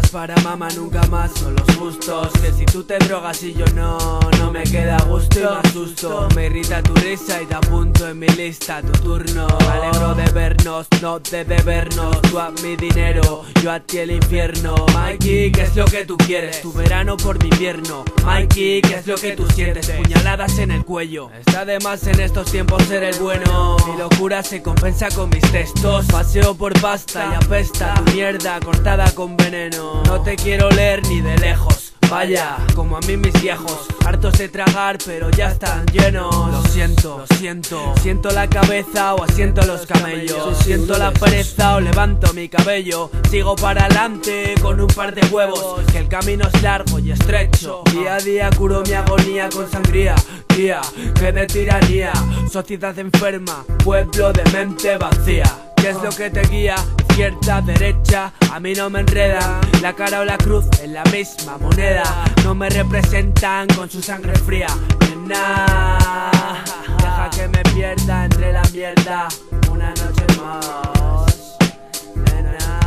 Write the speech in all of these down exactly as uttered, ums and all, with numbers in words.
para mamá nunca más son los gustos. Que si tú te drogas y yo no, no me queda gusto y me asusto. Me irrita tu risa y te apunto en mi lista tu turno. Me alegro de vernos, no de debernos. Tú a mi dinero, yo a ti el infierno. Mikey, ¿qué es lo que tú quieres? Tu verano por mi invierno. Mikey, ¿qué es lo que tú sientes? Puñaladas en el cuello. Está de más en estos tiempos ser el bueno. Mi locura se compensa con mis textos. Paseo por pasta y apesta tu mierda cortada con veneno. No te quiero leer ni de lejos. Vaya, como a mí mis viejos, hartos de tragar pero ya están llenos. Lo siento, lo siento. Siento la cabeza o asiento los camellos. Siento la pereza o levanto mi cabello. Sigo para adelante con un par de huevos, que el camino es largo y estrecho. Día a día curo mi agonía con sangría. Tía, que de tiranía. Sociedad enferma, pueblo de mente vacía. ¿Qué es lo que te guía? Izquierda, derecha, a mí no me enredan. La cara o la cruz es la misma moneda. No me representan con su sangre fría. Nena, deja que me pierda entre la mierda una noche más. Nena,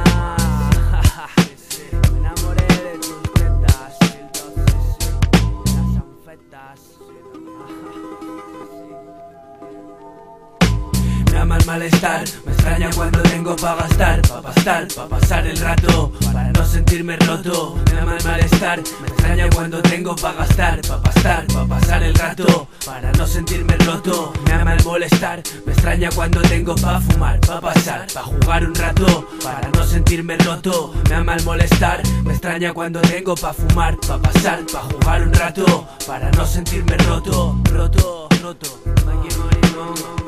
me enamoré de tus tetas, las anfetas. Me ama el malestar, me extraña cuando tengo pa' gastar, pa' pastar, pa' pasar el rato, para no sentirme roto. Me ama el malestar, me extraña cuando tengo pa' gastar, pa' pastar, pa' pasar el rato, para no sentirme roto. Me ama el molestar, me extraña cuando tengo pa' fumar, pa' pasar, pa' jugar un rato, para no sentirme roto. Me ama el molestar, me extraña cuando tengo pa' fumar, pa' pasar, pa' jugar un rato, para no sentirme roto, roto, roto. Mikey Money Monk.